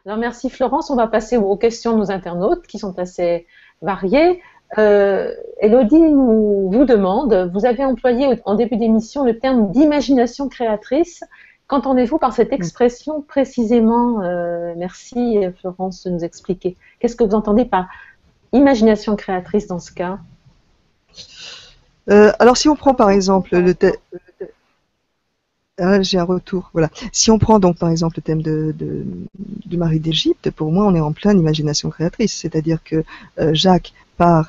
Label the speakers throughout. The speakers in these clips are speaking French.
Speaker 1: Alors merci Florence, on va passer aux questions de nos internautes qui sont assez variées. Elodie vous demande, vous avez employé en début d'émission le terme d'imagination créatrice. Qu'entendez-vous par cette expression précisément? Merci Florence de nous expliquer. Qu'est-ce que vous entendez par imagination créatrice dans ce cas?
Speaker 2: Alors si on prend par exemple le thème, j'ai un retour, voilà. Si on prend donc par exemple le thème du Marie d'Égypte, pour moi on est en pleine imagination créatrice, c'est-à-dire que Jacques part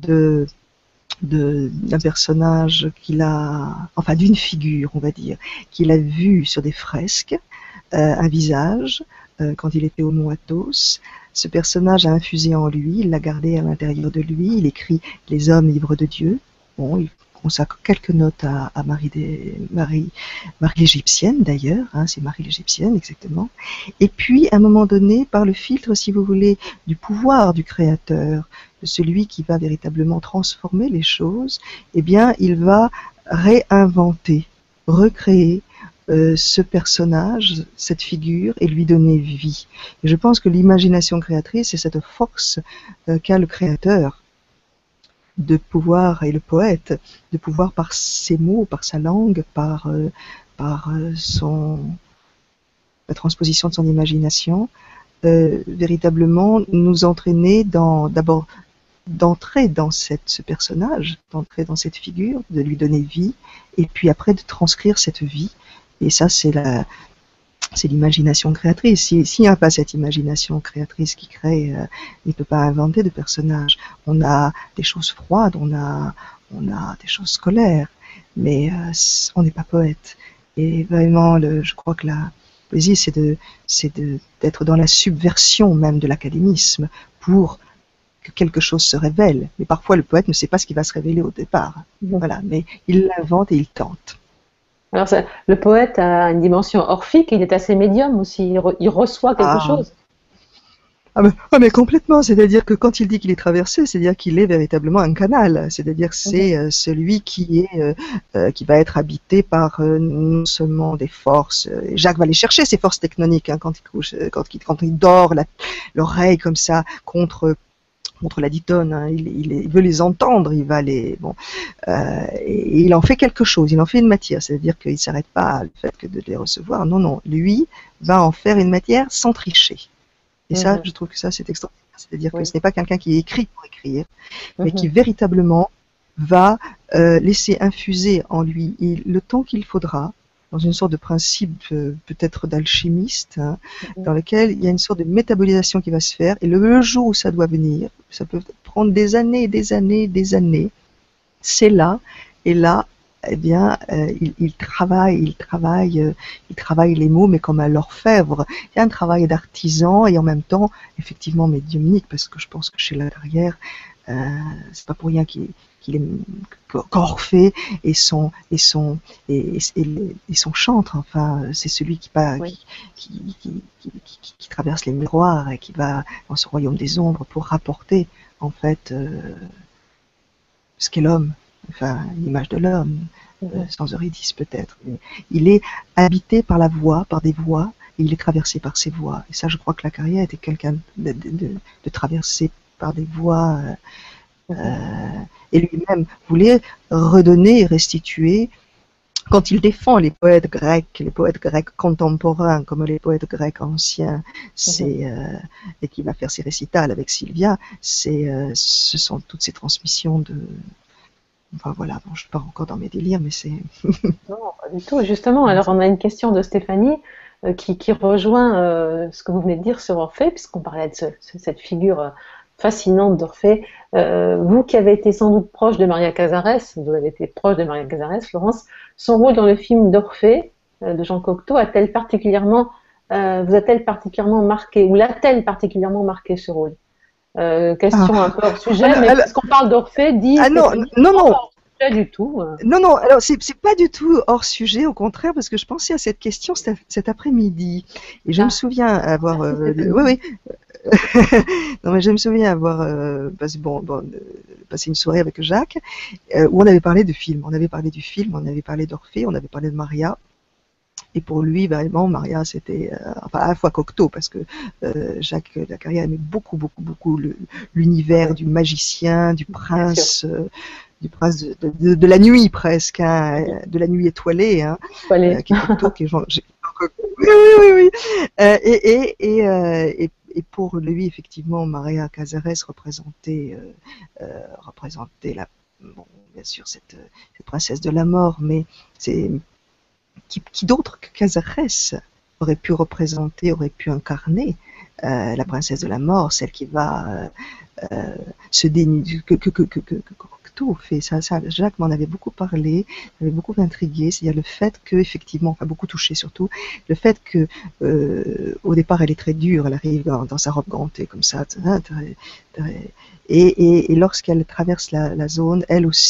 Speaker 2: d'un personnage enfin d'une figure, on va dire, qu'il a vue sur des fresques, un visage, quand il était au mont Athos. Ce personnage a infusé en lui, il l'a gardé à l'intérieur de lui, il écrit Les hommes libres de Dieu. Bon, il consacre quelques notes à Marie l'Égyptienne d'ailleurs, hein, c'est Marie l'Égyptienne exactement. Et puis à un moment donné, par le filtre, si vous voulez, du pouvoir du créateur, de celui qui va véritablement transformer les choses, eh bien il va réinventer, recréer ce personnage, cette figure, et lui donner vie. Et je pense que l'imagination créatrice, c'est cette force qu'a le créateur de pouvoir, et le poète, de pouvoir par ses mots, par sa langue, par la transposition de son imagination, véritablement nous entraîner d'abord d'entrer dans ce personnage, d'entrer dans cette figure, de lui donner vie, et puis après de transcrire cette vie. Et ça, c'est l'imagination créatrice. S'il n'y a pas cette imagination créatrice qui crée, il ne peut pas inventer de personnages. On a des choses froides, on a des choses scolaires, mais on n'est pas poète. Et vraiment, je crois que la poésie, c'est d'être dans la subversion même de l'académisme pour que quelque chose se révèle. Mais parfois, le poète ne sait pas ce qui va se révéler au départ. Voilà, mais il l'invente et il tente.
Speaker 1: Alors, le poète a une dimension orphique, il est assez médium aussi, il reçoit quelque chose.
Speaker 2: Mais complètement, c'est-à-dire que quand il dit qu'il est traversé, c'est-à-dire qu'il est véritablement un canal, c'est-à-dire que c'est celui qui va être habité par non seulement des forces, Jacques va les chercher ces forces tectoniques, hein, quand il dort, l'oreille comme ça contre la ditonne, hein, il veut les entendre, il va et il en fait quelque chose, il en fait une matière, c'est-à-dire qu'il ne s'arrête pas à le fait que de les recevoir, non, lui va en faire une matière sans tricher. Et ça, je trouve que ça, c'est extraordinaire, c'est-à-dire que ce n'est pas quelqu'un qui écrit pour écrire, mais qui véritablement va laisser infuser en lui le temps qu'il faudra, dans une sorte de principe peut-être d'alchimiste, hein, dans lequel il y a une sorte de métabolisation qui va se faire, et le jour où ça doit venir, ça peut prendre des années et des années et des années, c'est là, et là, eh bien, il travaille les mots, mais comme à l'orfèvre. Il y a un travail d'artisan et en même temps, effectivement, médiumnique, parce que je pense que chez Laderrière, c'est pas pour rien qu'Orphée et son chantre, enfin, c'est celui qui traverse les miroirs et qui va dans ce royaume des ombres pour rapporter, en fait, ce qu'est l'homme, enfin, l'image de l'homme, sans Eurydice peut-être. Il est habité par la voix, par des voix, et il est traversé par ces voix. Et ça, je crois que la carrière était quelqu'un de traversé par des voix, et lui-même voulait redonner et restituer. Quand il défend les poètes grecs contemporains, comme les poètes grecs anciens, et qui va faire ses récitals avec Sylvia, ce sont toutes ces transmissions enfin voilà, bon, je pars encore dans mes délires, mais c'est...
Speaker 1: Non, pas du tout, justement. Alors, on a une question de Stéphanie qui rejoint ce que vous venez de dire sur Orphée, puisqu'on parlait de cette figure fascinante d'Orphée. Vous qui avez été sans doute proche de Maria Casares, vous avez été proche de Maria Casares, Florence, son rôle dans le film d'Orphée de Jean Cocteau vous a-t-elle particulièrement marqué, ou l'a-t-elle particulièrement marqué ce rôle? Question un peu hors sujet, mais puisqu'on parle d'Orphée,
Speaker 2: non.
Speaker 1: Pas du tout.
Speaker 2: Non, alors c'est pas du tout hors sujet, au contraire, parce que je pensais à cette question cet après-midi. Et je me souviens avoir... oui. Non, mais je me souviens avoir passé une soirée avec Jacques, où on avait parlé de film. On avait parlé du film, on avait parlé d'Orphée, on avait parlé de Maria. Et pour lui, vraiment, Maria, c'était enfin, à la fois Cocteau, parce que Jacques Lacarrière aimait beaucoup, beaucoup, beaucoup l'univers du magicien,
Speaker 1: bien sûr.
Speaker 2: du prince de la nuit presque, hein, de la nuit étoilée, hein,
Speaker 1: Faut aller.
Speaker 2: qui est Cocteau, qui est oui, oui, oui, oui. Et pour lui, effectivement, Maria Cazares représentait bon, bien sûr, cette princesse de la mort, mais c'est qui d'autre que Cazares aurait pu représenter, aurait pu incarner la princesse de la mort, celle qui va se dénuder, que Cocteau fait. Ça, Jacques m'en avait beaucoup parlé, m'avait beaucoup intrigué, c'est-à-dire le fait que, effectivement, enfin beaucoup touché surtout, le fait que au départ elle est très dure, elle arrive dans sa robe gantée comme ça, et lorsqu'elle traverse la zone,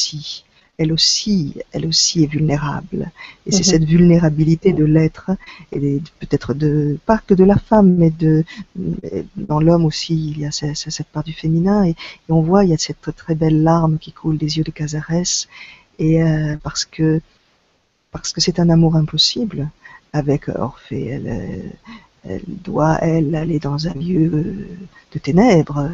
Speaker 2: elle aussi est vulnérable. Et c'est cette vulnérabilité de l'être, et peut-être pas que de la femme, mais dans l'homme aussi, il y a cette part du féminin, et on voit, il y a cette très belle larme qui coule des yeux de Cazares, et parce que c'est un amour impossible avec Orphée. Elle doit, aller dans un lieu de ténèbres,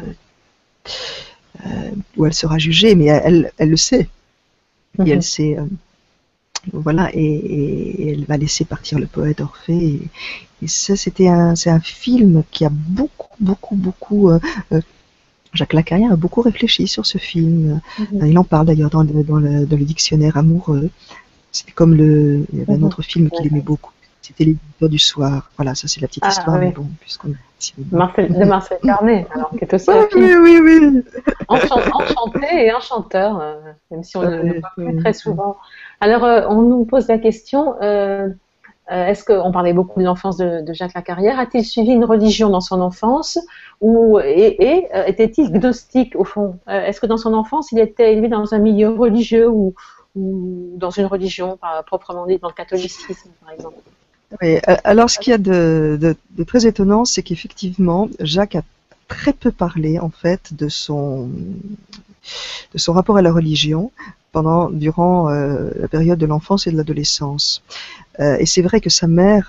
Speaker 2: où elle sera jugée, mais elle le sait. Et elle sait, voilà, et elle va laisser partir le poète Orphée. Et ça, c'est un film qui a beaucoup. Jacques Lacarrière a beaucoup réfléchi sur ce film. Il en parle d'ailleurs dans le dictionnaire amoureux. C'était comme il y avait un autre film qu'il aimait beaucoup. C'était Les Visiteurs du soir. Voilà, ça c'est la petite histoire,
Speaker 1: oui.
Speaker 2: mais bon, puisqu'on
Speaker 1: de Marcel Carnet, alors qui est aussi
Speaker 2: un
Speaker 1: film
Speaker 2: oui.
Speaker 1: enchanté et enchanteur, même si on ne le voit plus très souvent. Alors, on nous pose la question, est-ce qu'on parlait beaucoup de l'enfance de Jacques Lacarrière, a-t-il suivi une religion dans son enfance et était-il gnostique au fond? Est-ce que dans son enfance, il était élevé dans un milieu religieux ou dans une religion proprement dite, dans le catholicisme par exemple?
Speaker 2: Oui, alors ce qu'il y a de très étonnant, c'est qu'effectivement, Jacques a très peu parlé en fait de son rapport à la religion durant la période de l'enfance et de l'adolescence. Et c'est vrai que sa mère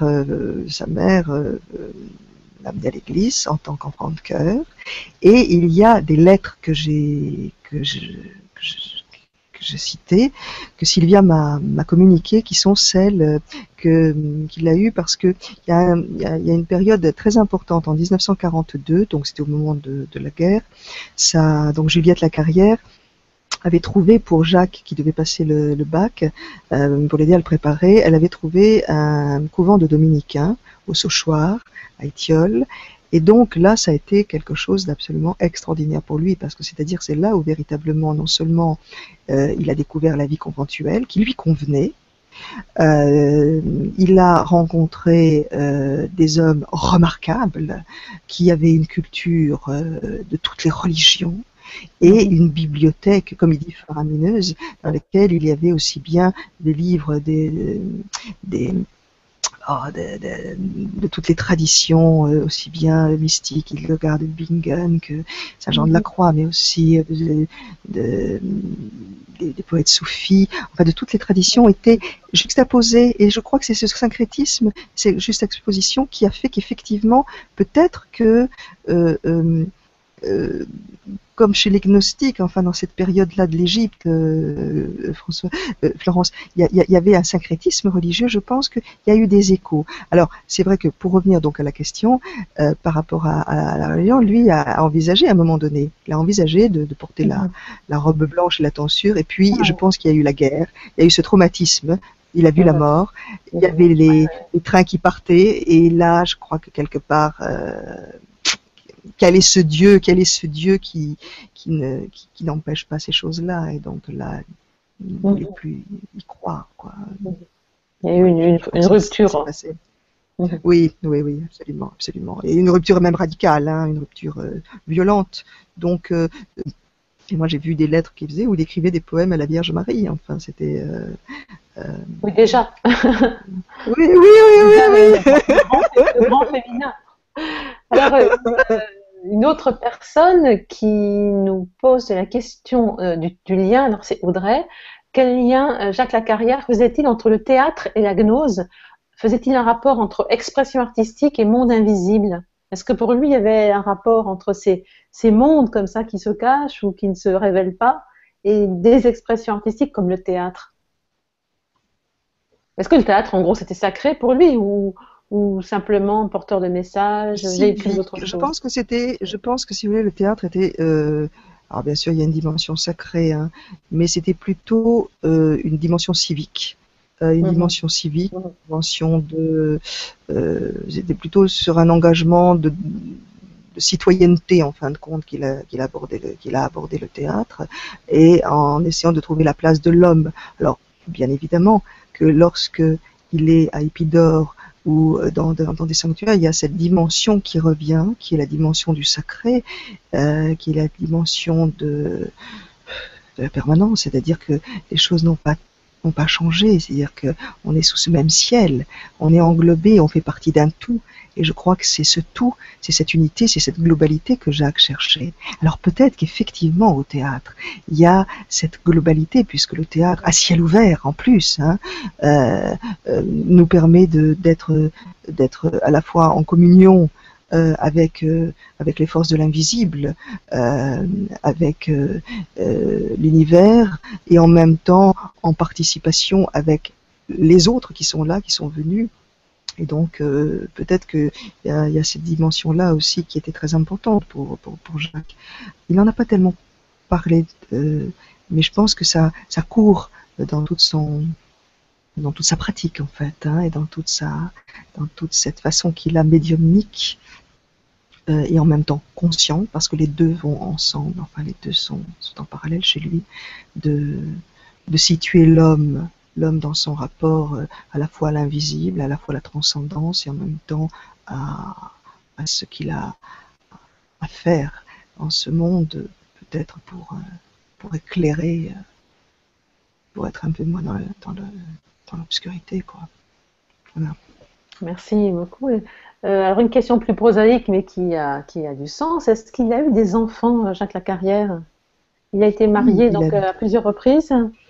Speaker 2: l'a amené à l'église en tant qu'enfant de chœur, et il y a des lettres que je citais, que Sylvia m'a communiquées, qui sont celles qu'il a eues, parce que il y a une période très importante en 1942, donc c'était au moment de la guerre. Donc Juliette Lacarrière avait trouvé pour Jacques, qui devait passer le bac, pour l'aider à le préparer, elle avait trouvé un couvent de dominicains au Sauchoir, à Étiole. Et donc là, ça a été quelque chose d'absolument extraordinaire pour lui, parce que c'est là où véritablement, non seulement il a découvert la vie conventuelle, qui lui convenait, il a rencontré des hommes remarquables, qui avaient une culture de toutes les religions, et une bibliothèque, comme il dit, faramineuse, dans laquelle il y avait aussi bien des livres de toutes les traditions, aussi bien mystiques, Hildegard de Bingen que Saint-Jean de la Croix, mais aussi des poètes soufis, enfin de toutes les traditions étaient juxtaposées, et je crois que c'est ce syncrétisme, cette juxtaposition qui a fait qu'effectivement, peut-être que comme chez les gnostiques, enfin dans cette période-là de l'Égypte, Florence, il y avait un syncrétisme religieux. Je pense qu'il y a eu des échos. Alors c'est vrai que pour revenir donc à la question par rapport à la religion, lui a envisagé à un moment donné, il a envisagé de porter la robe blanche et la tonsure. Et puis je pense qu'il y a eu la guerre, il y a eu ce traumatisme. Il a vu la mort, il y avait les trains qui partaient, et là, je crois que quelque part, quel est ce Dieu qui n'empêche pas ces choses-là, et donc là, il ne voulait plus y croire, quoi.
Speaker 1: Il y a eu une rupture.
Speaker 2: Oui, absolument, absolument. Et une rupture même radicale, hein, une rupture violente. Donc, et moi j'ai vu des lettres qu'il faisait où il écrivait des poèmes à la Vierge Marie. Enfin, c'était.
Speaker 1: Oui, déjà.
Speaker 2: Oui.
Speaker 1: Le grand féminin. Alors, une autre personne qui nous pose la question du lien, alors c'est Audrey. Quel lien Jacques Lacarrière faisait-il entre le théâtre et la gnose? faisait-il un rapport entre expression artistique et monde invisible? Est-ce que pour lui, il y avait un rapport entre ces mondes comme ça qui se cachent ou qui ne se révèlent pas et des expressions artistiques comme le théâtre? Est-ce que le théâtre, en gros, c'était sacré pour lui ou simplement porteur de messages,
Speaker 2: Si,
Speaker 1: véhicule d'autre
Speaker 2: je
Speaker 1: chose?
Speaker 2: pense que je pense que si vous voulez, le théâtre était, alors bien sûr, il y a une dimension sacrée, hein, mais c'était plutôt une dimension civique. Une
Speaker 1: Mhm,
Speaker 2: dimension civique,
Speaker 1: mhm,
Speaker 2: une dimension c'était plutôt sur un engagement de citoyenneté en fin de compte qu'il a abordé le théâtre et en essayant de trouver la place de l'homme. Alors, bien évidemment que lorsque il est à Épidore ou dans des sanctuaires, il y a cette dimension qui revient, qui est la dimension du sacré, qui est la dimension de la permanence, c'est-à-dire que les choses n'ont pas changé, c'est-à-dire que on est sous ce même ciel, on est englobé, on fait partie d'un tout, et je crois que c'est ce tout, c'est cette unité, c'est cette globalité que Jacques cherchait. Alors peut-être qu'effectivement au théâtre, il y a cette globalité, puisque le théâtre à ciel ouvert en plus, hein, nous permet d'être à la fois en communion avec les forces de l'invisible, avec l'univers, et en même temps en participation avec les autres qui sont là, qui sont venus. Et donc peut-être qu'il y a cette dimension-là aussi qui était très importante pour Jacques. Il n'en a pas tellement parlé, mais je pense que ça court dans dans toute sa pratique en fait, hein, et dans toute cette façon qu'il a médiumnique et en même temps conscient, parce que les deux vont ensemble, enfin les deux sont en parallèle chez lui, de, de situer l'homme dans son rapport à la fois à l'invisible, à la fois à la transcendance et en même temps à ce qu'il a à faire en ce monde, peut-être pour éclairer, pour être un peu moins dans l'obscurité, quoi. Voilà.
Speaker 1: Merci beaucoup. Alors une question plus prosaïque mais qui a du sens. Est-ce qu'il a eu des enfants, Jacques Lacarrière? Il a été
Speaker 2: Oui,
Speaker 1: marié donc à plusieurs reprises.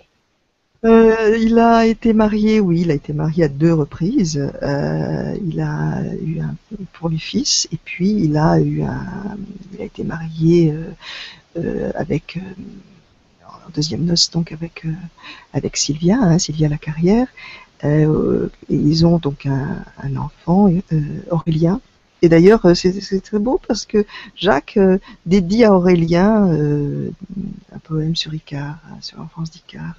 Speaker 2: il a été marié, oui, il a été marié à deux reprises. Il a eu un premier fils et puis il a été marié avec en deuxième noce donc avec Sylvia, hein, Sylvia Lacarrière. Et ils ont donc un enfant, Aurélien. Et d'ailleurs, c'est très beau parce que Jacques dédie à Aurélien un poème sur Icare, sur l'enfance d'Icare.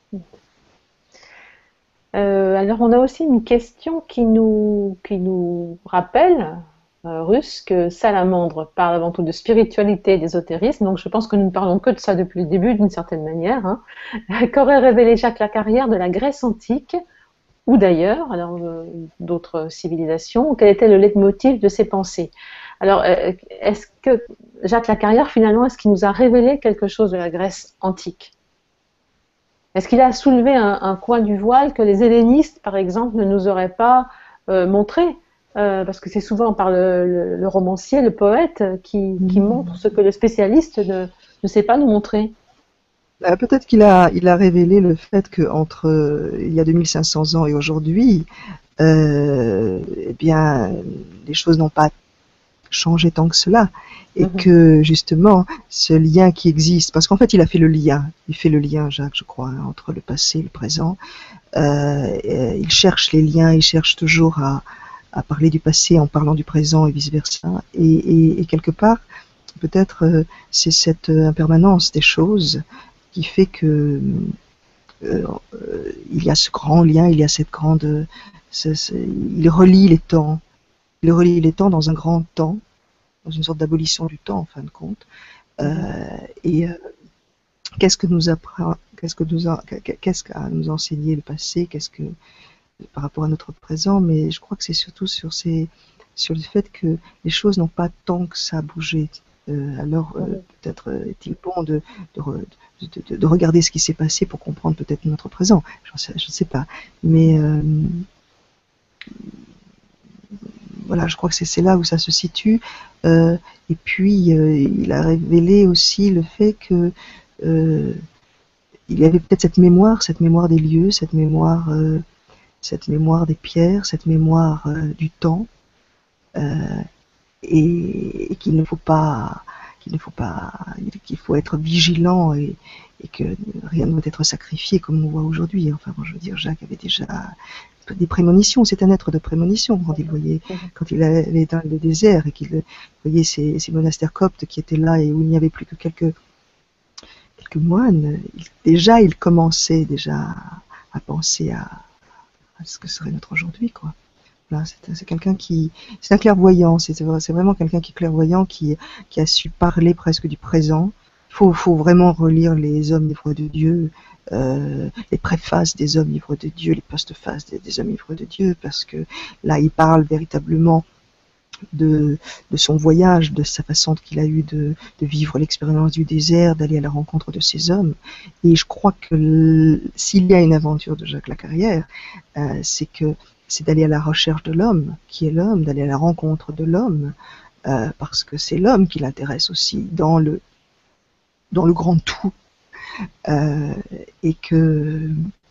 Speaker 1: Alors on a aussi une question qui nous rappelle, Russe, que Salamandre parle avant tout de spiritualité et d'ésotérisme. Donc je pense que nous ne parlons que de ça depuis le début d'une certaine manière. Hein. Qu'aurait révélé Jacques Lacarrière de la Grèce antique ou d'ailleurs, alors d'autres civilisations, quel était le leitmotiv de ses pensées? Alors, est-ce que Jacques Lacarrière, finalement, est-ce qu'il nous a révélé quelque chose de la Grèce antique? Est-ce qu'il a soulevé un coin du voile que les hellénistes, par exemple, ne nous auraient pas montré? Parce que c'est souvent par le romancier, le poète, qui montre ce que le spécialiste ne sait pas nous montrer.
Speaker 2: Peut-être il a révélé le fait qu'entre il y a 2500 ans et aujourd'hui, eh bien, les choses n'ont pas changé tant que cela. Et
Speaker 1: Mhm.
Speaker 2: que justement, ce lien qui existe, parce qu'en fait, il fait le lien, Jacques, je crois, hein, entre le passé et le présent. Il cherche les liens, il cherche toujours à parler du passé en parlant du présent et vice-versa. Et quelque part, peut-être c'est cette impermanence des choses qui fait que il y a ce grand lien, il y a cette grande, il relie les temps, il relie les temps dans un grand temps, dans une sorte d'abolition du temps en fin de compte.
Speaker 1: Mhm.
Speaker 2: Et qu'est-ce que nous apprend, qu'est-ce qu'a nous enseigné le passé, qu'est-ce que par rapport à notre présent, mais je crois que c'est surtout sur le fait que les choses n'ont pas tant que ça bougé. Alors
Speaker 1: Mhm.
Speaker 2: peut-être est-il bon de regarder ce qui s'est passé pour comprendre peut-être notre présent. Je ne sais pas. Mais voilà, je crois que c'est là où ça se situe. Et puis, il a révélé aussi le fait que il y avait peut-être cette mémoire des lieux, cette mémoire des pierres, cette mémoire du temps, et qu'il ne faut pas, qu'il faut être vigilant et que rien ne doit être sacrifié comme on voit aujourd'hui. Enfin, bon, je veux dire, Jacques avait déjà des prémonitions. C'est un être de prémonition quand il allait dans le désert et qu'il voyait ces monastères coptes qui étaient là et où il n'y avait plus que quelques moines. Il commençait déjà à penser à ce que serait notre aujourd'hui, quoi. Là, c'est quelqu'un c'est un clairvoyant, c'est vraiment quelqu'un qui est clairvoyant, qui a su parler presque du présent. Il faut vraiment relire les hommes livres de Dieu, les préfaces des hommes livres de Dieu, les postfaces des hommes livres de Dieu, parce que là, il parle véritablement de son voyage, de sa façon qu'il a eu de vivre l'expérience du désert, d'aller à la rencontre de ces hommes. Et je crois que s'il y a une aventure de Jacques Lacarrière, c'est d'aller à la recherche de l'homme, qui est l'homme, d'aller à la rencontre de l'homme, parce que c'est l'homme qui l'intéresse aussi dans le grand tout, et que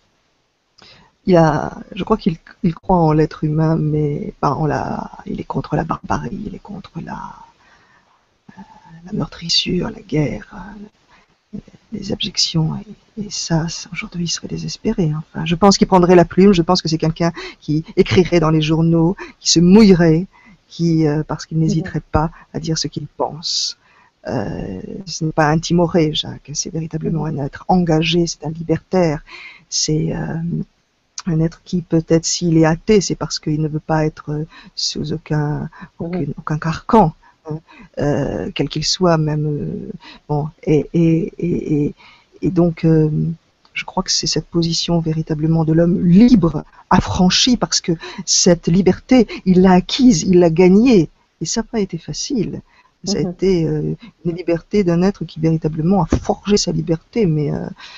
Speaker 2: je crois qu'il croit en l'être humain, mais il est contre la barbarie, il est contre la meurtrissure, la guerre, les abjections, et ça aujourd'hui il serait désespéré. Enfin, je pense qu'il prendrait la plume, je pense que c'est quelqu'un qui écrirait dans les journaux, qui se mouillerait, parce qu'il n'hésiterait pas à dire ce qu'il pense. Ce n'est pas un timoré, Jacques, c'est véritablement un être engagé, c'est un libertaire, c'est un être qui, peut-être s'il est athée, c'est parce qu'il ne veut pas être sous aucun carcan, quel qu'il soit, même. Bon, et donc, je crois que c'est cette position véritablement de l'homme libre, affranchi, parce que cette liberté, il l'a acquise, il l'a gagnée, et ça n'a pas été facile. Ça a été une liberté d'un être qui véritablement a forgé sa liberté, mais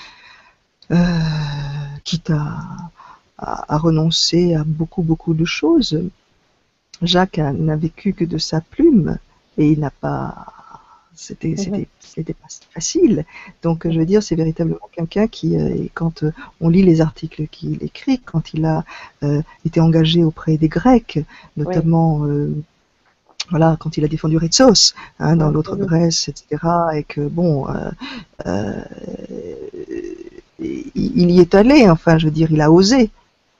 Speaker 2: quitte à renoncer à beaucoup de choses. Jacques n'a vécu que de sa plume, et il n'a pas... C'était pas facile. Donc, je veux dire, c'est véritablement quelqu'un qui, quand on lit les articles qu'il écrit, quand il a été engagé auprès des Grecs, notamment, voilà, quand il a défendu Ritsos, dans l'autre Grèce, etc., et que, bon, il y est allé, enfin, je veux dire, il a osé.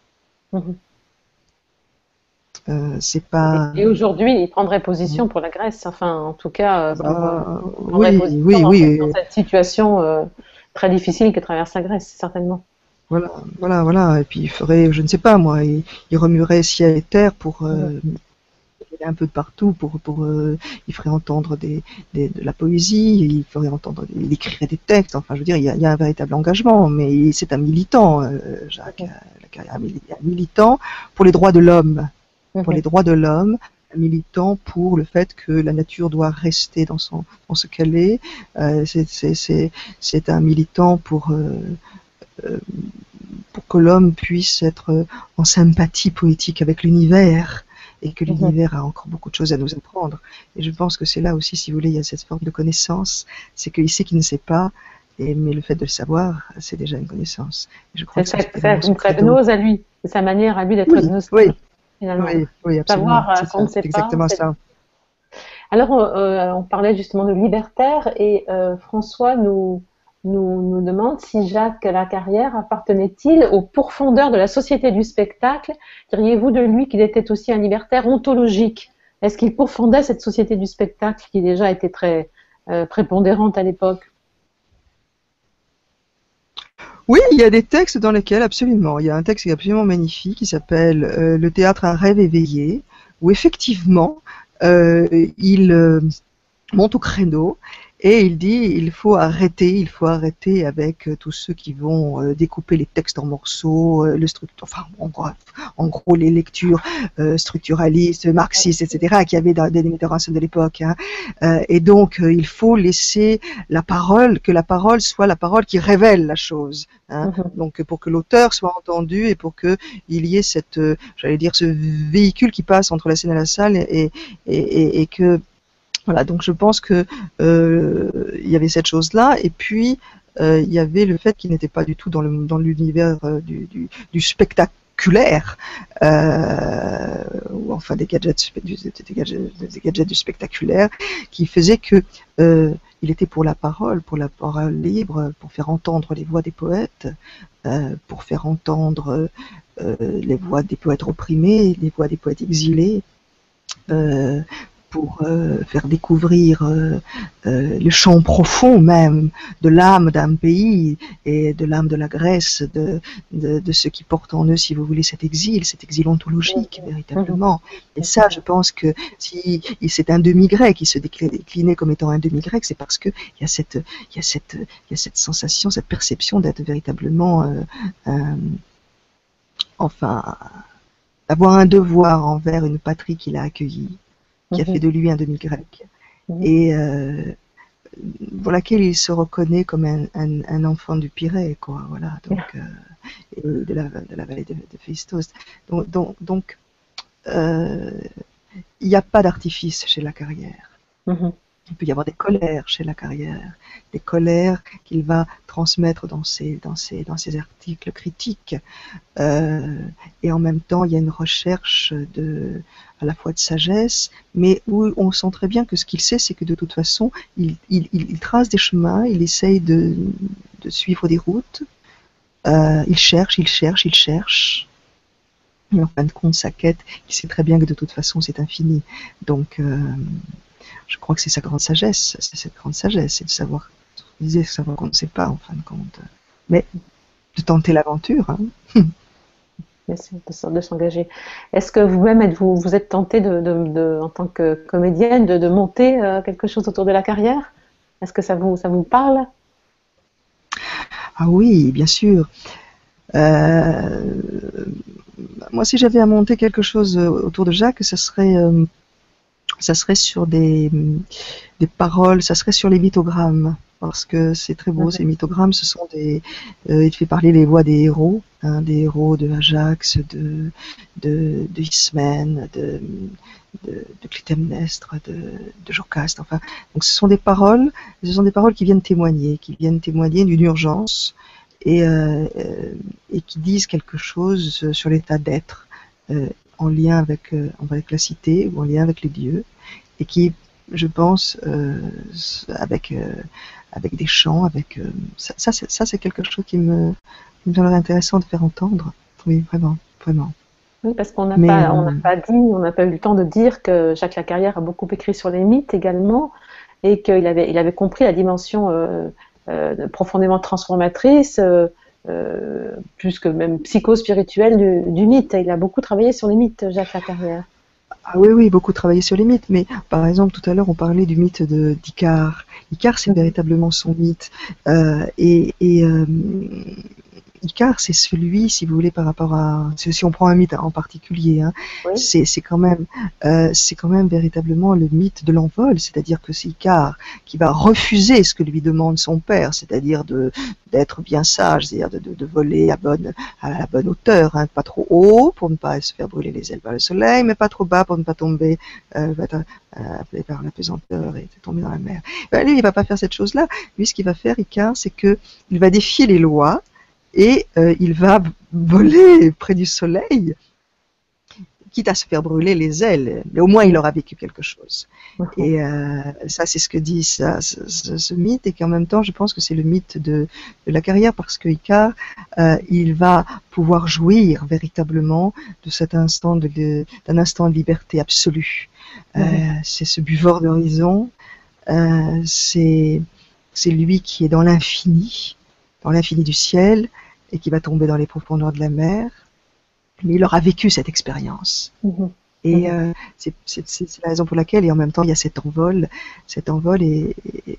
Speaker 2: C'est pas...
Speaker 1: Et aujourd'hui, il prendrait position pour la Grèce, enfin, en tout cas,
Speaker 2: oui.
Speaker 1: Dans cette situation très difficile que traverse la Grèce, certainement.
Speaker 2: Voilà. Et puis il ferait, je ne sais pas moi, il remuerait ciel et terre pour un peu de partout, il ferait entendre de la poésie, il ferait entendre, il écrirait des textes. Enfin, je veux dire, il y a un véritable engagement, mais c'est un militant, Jacques, un militant pour les droits de l'homme. Pour les droits de l'homme, un militant pour le fait que la nature doit rester dans ce qu'elle est. C'est un militant pour que l'homme puisse être en sympathie poétique avec l'univers, et que l'univers a encore beaucoup de choses à nous apprendre. Et je pense que c'est là aussi, si vous voulez, il y a cette forme de connaissance, c'est qu'il sait qu'il ne sait pas, mais le fait de le savoir, c'est déjà une connaissance.
Speaker 1: Et je crois que c'est sa gnose à lui, c'est sa manière à lui d'être gnostique. Finalement.
Speaker 2: Oui, absolument.
Speaker 1: Savoir qu'on ne sait pas.
Speaker 2: Exactement ça.
Speaker 1: Alors, on parlait justement de libertaire, et François nous demande si Jacques Lacarrière appartenait-il aux pourfendeurs de la société du spectacle. Diriez-vous de lui qu'il était aussi un libertaire ontologique? Est-ce qu'il pourfendait cette société du spectacle qui déjà était très prépondérante à l'époque?
Speaker 2: Oui, il y a des textes dans lesquels, absolument, il y a un texte qui est absolument magnifique qui s'appelle Le théâtre un rêve éveillé, où effectivement, il monte au créneau et il dit il faut arrêter avec tous ceux qui vont découper les textes en morceaux, en gros les lectures structuralistes, marxistes, etc., qu'il y avait dans des metteurs en scène de l'époque. Et donc il faut laisser que la parole soit la parole qui révèle la chose. Donc pour que l'auteur soit entendu et pour que il y ait ce véhicule qui passe entre la scène et la salle, et que voilà, donc je pense que il y avait cette chose-là, et puis il y avait le fait qu'il n'était pas du tout dans l'univers du spectacle spectaculaires, ou enfin des gadgets du spectaculaire, qui faisaient que il était pour la parole libre, pour faire entendre les voix des poètes, pour faire entendre les voix des poètes opprimés, les voix des poètes exilés, pour faire découvrir le chant profond même de l'âme d'un pays et de l'âme de la Grèce, de ceux qui portent en eux, si vous voulez, cet exil ontologique, véritablement. Et ça, je pense que si c'est un demi-grec, il se déclinait comme étant un demi-grec, c'est parce que il y a cette sensation, cette perception d'être véritablement, enfin, d'avoir un devoir envers une patrie qu'il a accueillie, qui a fait de lui un demi-grec, et pour laquelle il se reconnaît comme un enfant du Pirée, quoi, voilà, donc, et de la vallée de Phaistos. Donc il n'y a pas d'artifice chez la carrière. Il peut y avoir des colères chez la carrière, des colères qu'il va transmettre dans ses articles critiques. Et en même temps, il y a une recherche à la fois de sagesse, mais où on sent très bien que ce qu'il sait, c'est que de toute façon, il trace des chemins, il essaye de suivre des routes, il cherche. Et en fin de compte, sa quête, il sait très bien que de toute façon, c'est infini. Donc, je crois que c'est sa grande sagesse, c'est cette grande sagesse, c'est de savoir qu'on ne sait pas en fin de compte, mais de tenter l'aventure. Hein.
Speaker 1: De s'engager. Est-ce que vous-même vous êtes tenté en tant que comédienne de monter quelque chose autour de la carrière? Est-ce que ça vous parle?
Speaker 2: Ah oui, bien sûr. Moi, si j'avais à monter quelque chose autour de Jacques, ça serait sur des paroles, ça serait sur les mythogrammes, parce que c'est très beau, ces mythogrammes, ce sont il fait parler les voix des héros, hein, des héros de Ajax, de Ismène, de Clytemnestre, de Jocaste, enfin, donc ce sont des paroles qui viennent témoigner d'une urgence, et qui disent quelque chose sur l'état d'être, en lien avec la cité ou en lien avec les dieux, et qui, je pense, avec des chants, ça c'est quelque chose qui me semblerait intéressant de faire entendre. Oui, vraiment.
Speaker 1: Oui, parce qu'on n'a pas eu le temps de dire que Jacques Lacarrière a beaucoup écrit sur les mythes également, et qu'il avait compris la dimension profondément transformatrice, plus que même psycho-spirituelle du mythe. Il a beaucoup travaillé sur les mythes, Jacques Lacarrière.
Speaker 2: Ah oui, beaucoup travaillé sur les mythes, mais par exemple, tout à l'heure, on parlait du mythe d'Icare. Icare, c'est véritablement son mythe. Icare, c'est celui, si vous voulez, par rapport à, si on prend un mythe en particulier, hein, oui. c'est quand même véritablement le mythe de l'envol, c'est-à-dire que c'est Icare qui va refuser ce que lui demande son père, c'est-à-dire d'être bien sage, c'est-à-dire de voler à la bonne hauteur, hein, pas trop haut pour ne pas se faire brûler les ailes par le soleil, mais pas trop bas pour ne pas tomber par la pesanteur et tomber dans la mer. Lui, il va pas faire cette chose-là. Lui, ce qu'il va faire, Icare, c'est que il va défier les lois. Et il va voler près du soleil, quitte à se faire brûler les ailes, mais au moins il aura vécu quelque chose. Et ça, c'est ce que dit ce mythe, et qu'en même temps, je pense que c'est le mythe de la carrière, parce que Icare, il va pouvoir jouir véritablement de cet instant d'un instant de liberté absolue. C'est ce buveur d'horizon, c'est lui qui est dans l'infini du ciel, et qui va tomber dans les profondeurs de la mer, mais il aura vécu cette expérience. Et c'est la raison pour laquelle, et en même temps, il y a cet envol, et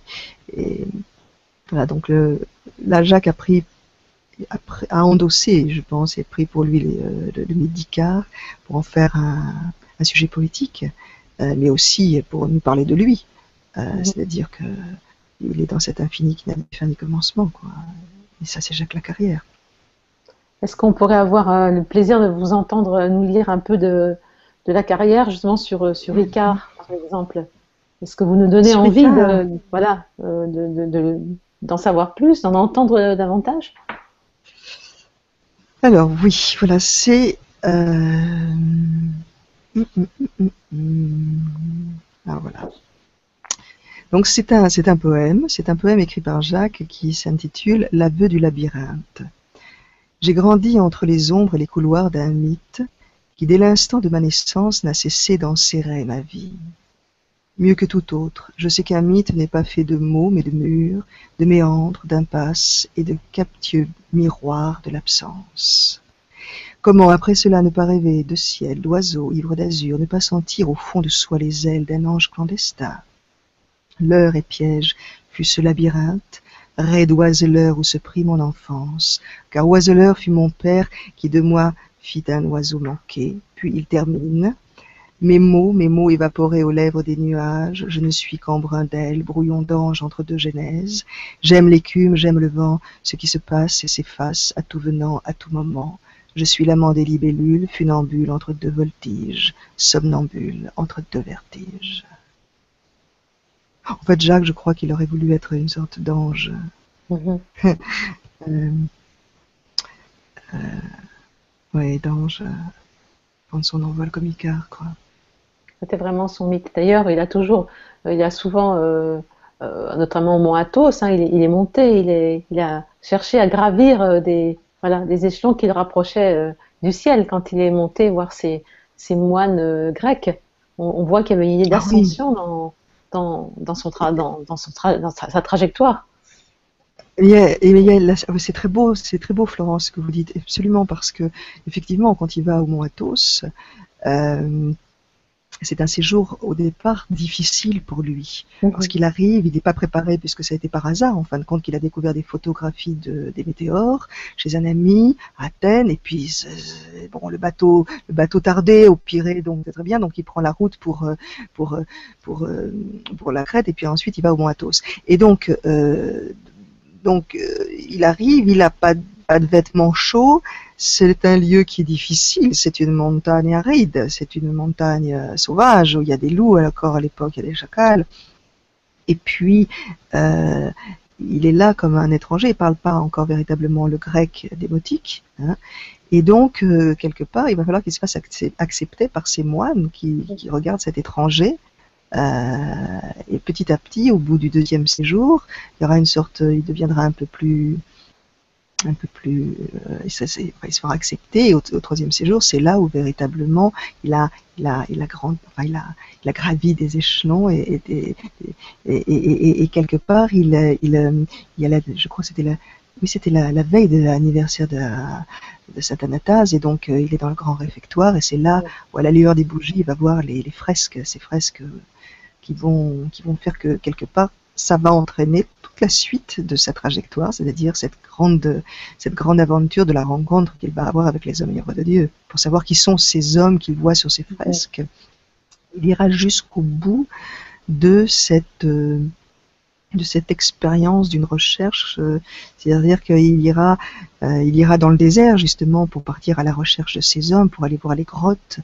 Speaker 2: voilà, donc là, Jacques a endossé, je pense, et pris pour lui le mythe d'Icare pour en faire un sujet politique, mais aussi pour nous parler de lui, c'est-à-dire que il est dans cet infini qui n'a ni fin ni commencement, quoi. Et ça, c'est Jacques Lacarrière.
Speaker 1: Est-ce qu'on pourrait avoir le plaisir de vous entendre nous lire un peu de Lacarrière, justement sur Icare, par exemple? Est-ce que vous nous donnez envie d'en savoir plus, d'en entendre davantage?
Speaker 2: Alors oui, voilà, c'est... Alors voilà. Donc c'est un poème écrit par Jacques qui s'intitule L'aveu du labyrinthe. J'ai grandi entre les ombres et les couloirs d'un mythe qui, dès l'instant de ma naissance, n'a cessé d'enserrer ma vie. Mieux que tout autre, je sais qu'un mythe n'est pas fait de mots, mais de murs, de méandres, d'impasses et de captieux miroirs de l'absence. Comment, après cela, ne pas rêver de ciel, d'oiseaux ivres d'azur, ne pas sentir au fond de soi les ailes d'un ange clandestin? Leurre et piège fut ce labyrinthe, raide oiseleur où se prit mon enfance, car oiseleur fut mon père qui de moi fit un oiseau manqué. Puis il termine. Mes mots évaporés aux lèvres des nuages, je ne suis qu'en brin d'aile, brouillon d'ange entre deux genèses. J'aime l'écume, j'aime le vent, ce qui se passe et s'efface à tout venant, à tout moment. Je suis l'amant des libellules, funambule entre deux voltiges, somnambule entre deux vertiges. En fait, Jacques, je crois qu'il aurait voulu être une sorte d'ange.
Speaker 1: Mhm.
Speaker 2: Ouais, d'ange, prendre son envol comme Icare, quoi.
Speaker 1: C'était vraiment son mythe. D'ailleurs, il a souvent, notamment au mont Athos, hein, il est monté, il a cherché à gravir voilà, des échelons qui le rapprochaient du ciel quand il est monté voir ces moines grecs. On voit qu'il y avait une idée
Speaker 2: Ah oui,
Speaker 1: d'ascension dans sa trajectoire.
Speaker 2: c'est très beau, Florence, ce que vous dites, absolument, parce que effectivement, quand il va au Mont Athos, euh, c'est un séjour au départ difficile pour lui, parce
Speaker 1: Mhm.
Speaker 2: qu'il arrive, il n'est pas préparé, puisque ça a été par hasard, en fin de compte, qu'il a découvert des photographies des météores chez un ami à Athènes, et puis bon, le bateau tardait au Pirée, donc c'est très bien, donc il prend la route pour euh, pour euh, pour la Crète, et puis ensuite il va au Mont Athos. Et il arrive, il n'a pas de vêtements chauds, c'est un lieu qui est difficile, c'est une montagne aride, c'est une montagne sauvage où il y a des loups, encore à l'époque il y a des chacals. Et puis, euh, il est là comme un étranger, il ne parle pas encore véritablement le grec démotique. Hein, et donc, quelque part, il va falloir qu'il se fasse accepter par ces moines qui regardent cet étranger. Et petit à petit, au bout du deuxième séjour, il y aura une sorte, il deviendra un peu plus, il se fera accepter. Et au troisième séjour, c'est là où véritablement il a gravi des échelons et quelque part, je crois que c'était la veille de l'anniversaire de Saint Anastase, et donc il est dans le grand réfectoire, et c'est là où à la lueur des bougies, il va voir les fresques, ces fresques qui vont faire que quelque part, ça va entraîner toute la suite de sa trajectoire, c'est-à-dire cette grande aventure de la rencontre qu'il va avoir avec les hommes et œuvres de Dieu, pour savoir qui sont ces hommes qu'il voit sur ces fresques. Il ira jusqu'au bout de cette expérience d'une recherche, c'est-à-dire qu'il ira dans le désert justement pour partir à la recherche de ces hommes, pour aller voir les grottes.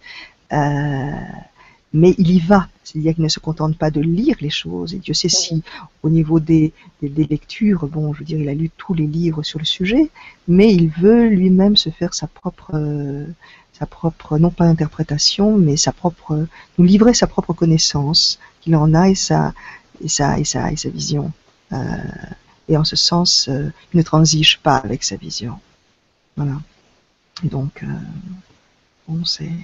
Speaker 2: Mais il y va, c'est-à-dire qu'il ne se contente pas de lire les choses, et Dieu sait si au niveau des lectures, bon, je veux dire, il a lu tous les livres sur le sujet, mais il veut lui-même se faire sa propre, non pas interprétation, mais nous livrer sa propre connaissance qu'il en a, et sa vision. Et en ce sens, il ne transige pas avec sa vision. Voilà. Et donc, bon,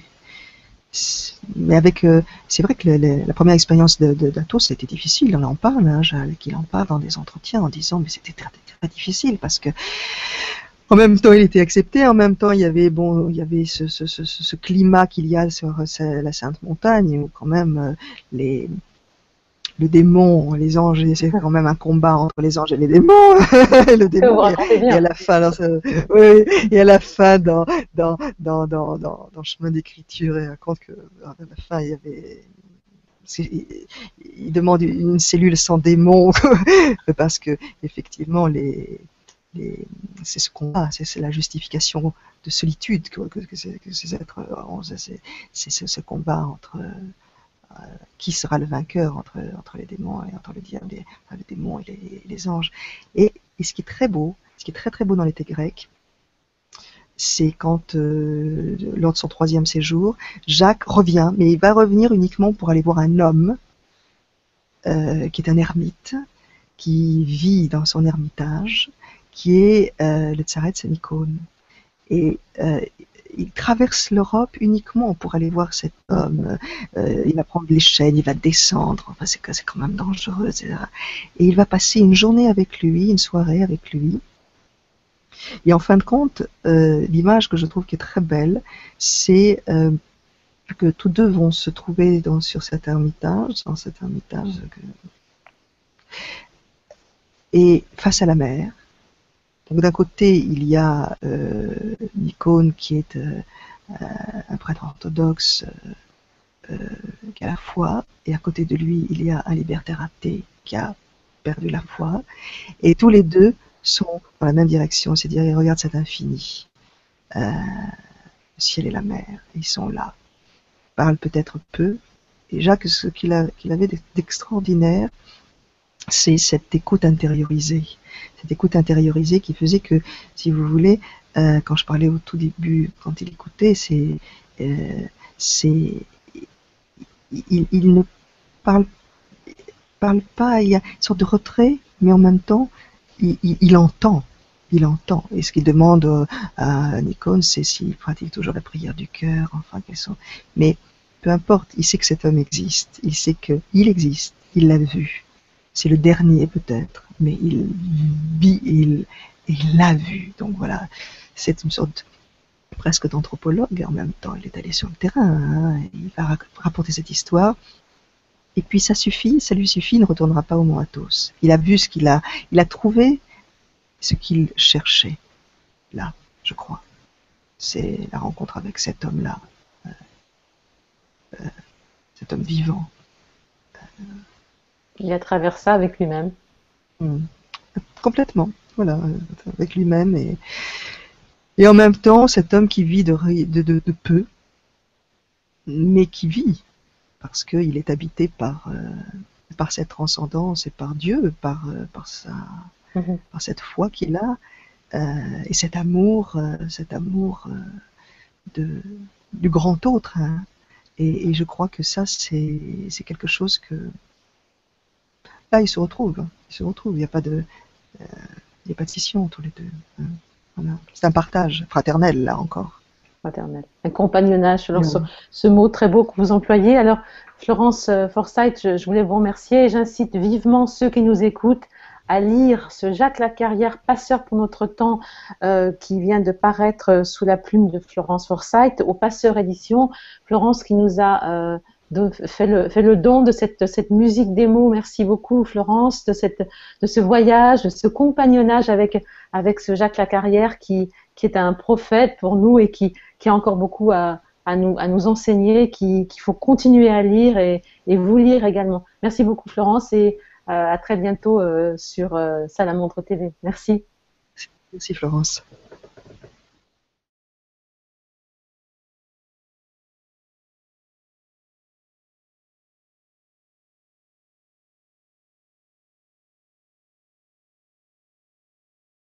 Speaker 2: mais c'est vrai que la première expérience d'Athos, c'était difficile. On en parle, hein, qu'il en parle dans des entretiens en disant, mais c'était très, très difficile parce que en même temps il était accepté, en même temps il y avait ce climat qu'il y a sur la Sainte Montagne où quand même le démon, les anges, c'est quand même un combat entre les anges et les démons. Le
Speaker 1: Vous
Speaker 2: démon,
Speaker 1: racontez
Speaker 2: et à
Speaker 1: bien.
Speaker 2: la fin, oui, et à la fin, dans le chemin d'écriture, il raconte que à la fin, il demande une cellule sans démon, parce que effectivement, c'est ce combat, c'est la justification de solitude que ces êtres ont, c'est ce combat entre qui sera le vainqueur entre les démons et entre le diable, le démon et les anges. Et ce qui est très beau, ce qui est très très beau dans l'été grec, c'est quand, lors de son 3e séjour, Jacques revient, mais il va revenir uniquement pour aller voir un homme qui est un ermite, qui vit dans son ermitage, qui est le Tsaretz Nikon. Et il traverse l'Europe uniquement pour aller voir cet homme. Il va prendre les chaînes, il va descendre, enfin c'est quand même dangereux, etc. Et il va passer une journée avec lui, une soirée avec lui. Et en fin de compte, l'image que je trouve qui est très belle, c'est que tous deux vont se trouver sur cet ermitage, et face à la mer. Donc d'un côté, il y a Nikon qui est un prêtre orthodoxe qui a la foi, et à côté de lui, il y a un libertaire athée qui a perdu la foi, et tous les deux sont dans la même direction, c'est-à-dire ils regardent cet infini, le ciel et la mer, ils sont là, ils parlent peut-être peu, et Jacques, ce qu'il avait d'extraordinaire, c'est cette écoute intériorisée. Cette écoute intériorisée qui faisait que, si vous voulez, quand je parlais au tout début, quand il écoutait, il ne parle pas, il y a une sorte de retrait, mais en même temps, il entend. Il entend. Et ce qu'il demande à Nikon, c'est s'il pratique toujours la prière du cœur, enfin, quels sont. Mais peu importe, il sait que cet homme existe. Il sait qu'il existe. Il l'a vu. C'est le dernier peut-être, mais il l'a vu. Donc voilà, c'est une sorte presque d'anthropologue en même temps. Il est allé sur le terrain, hein, il va rapporter cette histoire. Et puis ça lui suffit, il ne retournera pas au Mont Athos. Il a vu il a trouvé ce qu'il cherchait. Là, je crois. C'est la rencontre avec cet homme-là, cet homme vivant.
Speaker 1: Il a traversé ça avec lui-même.
Speaker 2: Complètement, voilà, avec lui-même et en même temps cet homme qui vit de peu, mais qui vit parce qu'il est habité par cette transcendance et par Dieu, par cette foi qu'il a et cet amour du grand autre. Hein. Et je crois que ça c'est quelque chose que là ils se retrouvent. Il n'y a pas de scission tous les deux. Hein. Voilà. C'est un partage fraternel, là encore.
Speaker 1: Fraternel. Un compagnonnage, alors ce mot très beau que vous employez. Alors, Florence Forsyth, je voulais vous remercier et j'incite vivement ceux qui nous écoutent à lire ce Jacques Lacarrière, Passeur pour notre temps, qui vient de paraître sous la plume de Florence Forsyth, au Passeur Édition. Florence qui nous a fait le don de cette musique des mots. Merci beaucoup Florence de ce voyage, de ce compagnonnage avec ce Jacques Lacarrière qui est un prophète pour nous et qui a encore beaucoup à nous enseigner, qu'il faut continuer à lire et vous lire également. Merci beaucoup Florence et à très bientôt sur Salamandre TV. Merci.
Speaker 2: Merci Florence.